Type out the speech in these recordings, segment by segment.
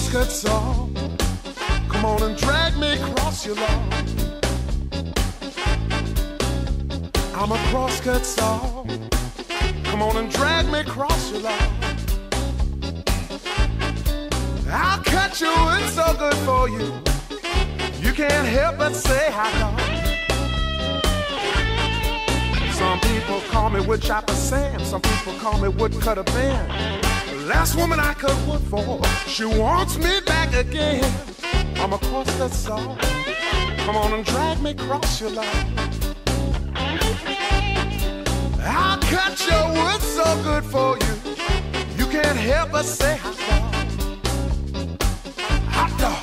crosscut saw. Come on and drag me across your lawn. I'm a crosscut saw. Come on and drag me across your lawn. I'll cut you, it's so good for you. You can't help but say how come. Some people call me wood chopper Sam. Some people call me wood cutter Ben. The last woman I cut wood for, she wants me back again. I'm a crosscut saw. Come on and drag me across your lawn. I'll cut your wood so good for you. You can't help but say hot dog. Hot dog.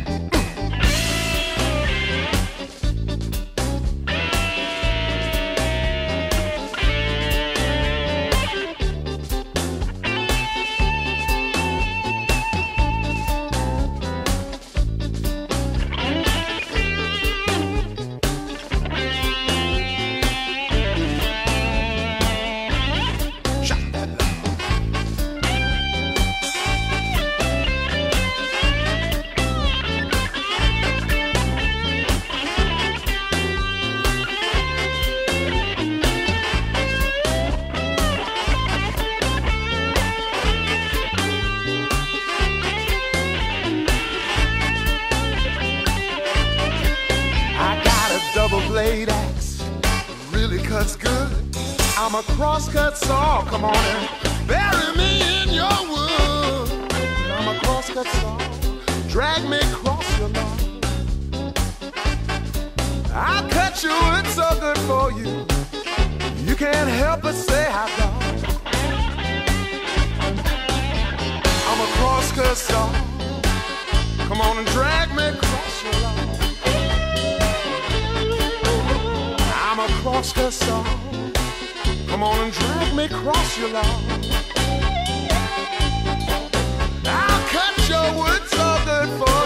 Double blade axe really cuts good. I'm a crosscut saw. Come on and bury me in your wood. I'm a crosscut saw. Drag me across your lawn. I'll cut you, it's so good for you. You can't help but say how dog. I'm a crosscut saw. Come on and drag me across your lawn. I'm a crosscut saw. Come on and drag me across your lawn. I'll cut your wood so good for